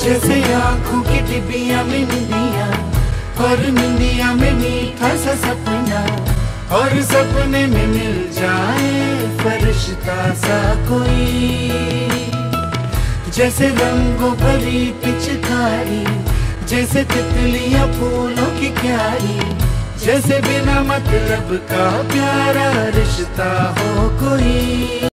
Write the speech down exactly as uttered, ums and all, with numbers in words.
जैसे आँखों की डिबिया में निंदिया, और निंदिया में मीठा सा सपना, और सपने में मिल जाए फरिश्ता सा कोई। जैसे रंगों भरी पिचकारी, जैसे तितलियां फूलों की क्यारी, जैसे बिना मतलब का प्यारा रिश्ता हो कोई।